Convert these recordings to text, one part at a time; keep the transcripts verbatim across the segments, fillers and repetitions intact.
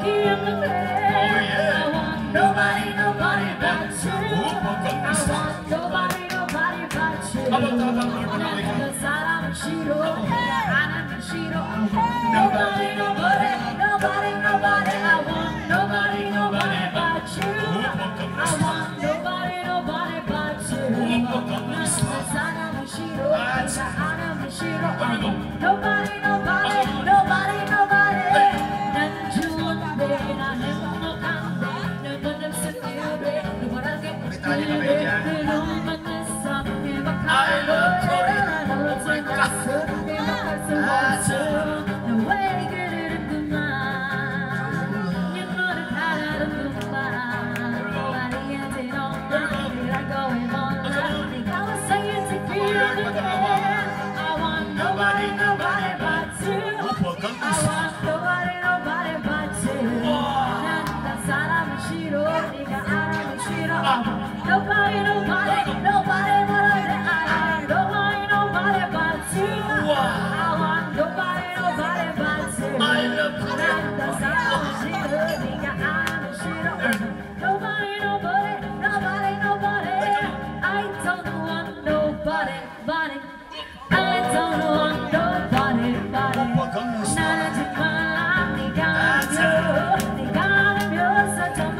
Nobody, nobody but you. I want nobody, nobody but you. 내 사랑은 싫어, 나는 싫어. Nobody, nobody, nobody, nobody. I want nobody, nobody but you. I want nobody, nobody but you. 내 사랑은 싫어, 나는 싫어. Nobody, nobody, nobody, nobody. 난 좋은데 난 행복한데 널 만났을 때 누구랑게 그놈만 내 삶에 막하는 너를 생각했을 때 막할 수 없어 너 왜 그러는구만 네 너를 다루는구만 말이야지 너 나를 알고 몰라 네가 왜 saying to you I want nobody nobody but you I want nobody nobody but you 난 사람은 싫어 네가 알아면 싫어 Nobody nobody nobody but I Nobody nobody but you I want nobody nobody but you 난 사람은 싫어 네가 알아면 싫어 Nobody nobody nobody nobody I don't want nobody body I don't want nobody body 나는 정말 네가 아니야 네가 아니면서 정말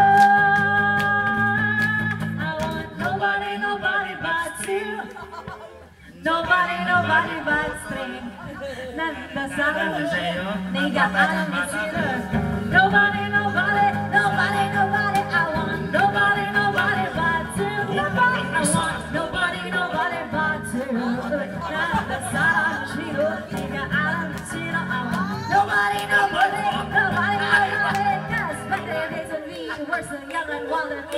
I want nobody nobody but you Nobody nobody but me 난 너 사랑을 네가 아니면 싫어 Nobody nobody nobody nobody I want nobody nobody but you I want nobody nobody but you 난 너 사랑을 싫어 네가 아니면 싫어 I want nobody nobody nobody nobody Cause 백대에서 위에 월세 양은 원래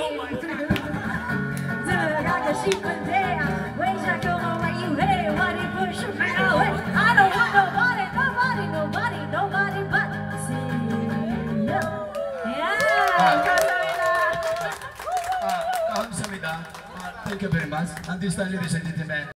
들어가고 싶은데 왜 자꾸 왜 이래 Why do you push me away I don't want nobody nobody nobody nobody but you Yeah 감사합니다 아, 감사합니다. Thank you very much. And this time, ladies and gentlemen.